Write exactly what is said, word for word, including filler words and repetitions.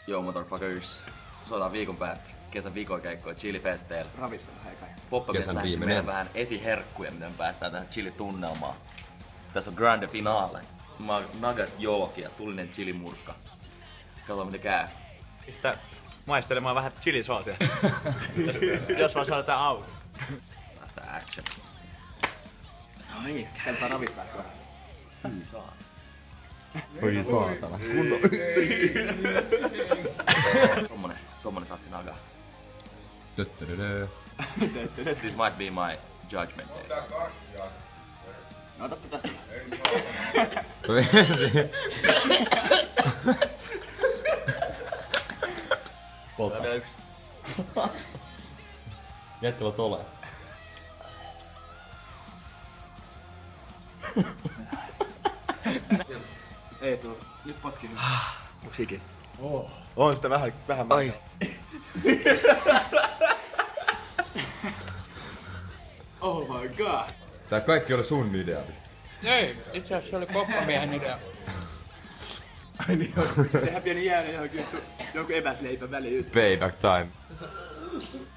Yo motherfuckers. Soitaan viikon päästä. Kesän viikokeikkoja chilifesteillä. Ravistella heikai. Poppamies lähti meidän vähän esiherkkuja, miten me päästään tähän chili-tunnelmaan. Tässä on grande finale. Nugget jooki ja tulinen chilimurska. Katsotaan miten käy. Pistä maistelemaan vähän chilisoosia. jos, jos vaan saadaan tää auki. Päästään action. No niin, kannattaa ravistaa kohdalla. Hyi saa. Oi saatana. Kunto. Tommonen, tommonen satsi nagaa. Töttörödö. This might be my judgment day. No otatko tästä? Polttaa. Jättivät ole. Ei tuu. Nyt potki nyt. Onks ikin? Oh. On sitä vähän, vähän Ai. Oh my god. Tää kaikki oli sun idea. Ei, itse asiassa se oli poppamiehen idea. Ai niin on. Tehdään pieni jääne johonkin jonkun eväsleipän väliin. Payback time.